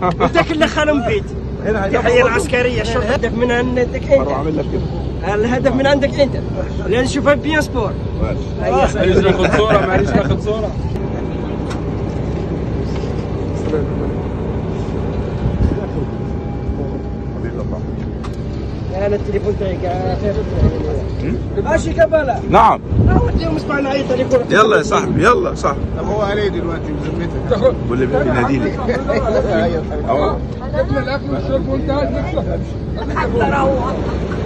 بدك اللي خلهم بيت التحية العسكرية الشرطة. الهدف من عندك انت. عامل لك كده. الهدف من عندك انت. لان نشوفها بيان سبور. ماشي. معلش ناخذ صورة، معلش ناخذ صورة. انا التليفون تاعي ماشي كبالة. نعم. وديهم اسمعنا اي تليفون. يلا يا صاحبي، يلا يا صاحبي. طب هو عليه دلوقتي بذمتك؟ بقول لي بيناديني. جبنا الاكل والشرب وانت قاعد نفسك.